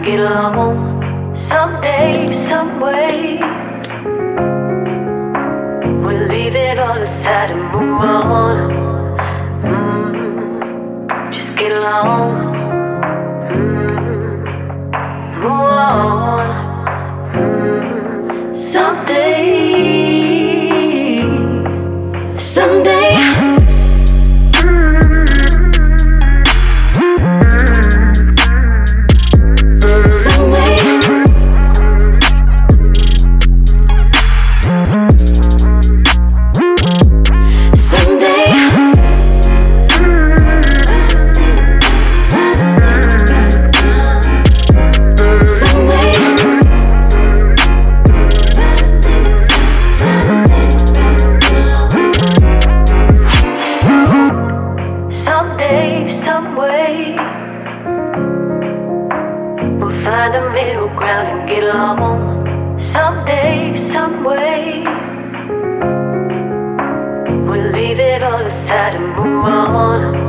get along someday, some way. We'll leave it all aside and move on. Just get along. Move on. Someday, someday. Find a middle ground and get along someday, some way. We'll leave it all aside and move on.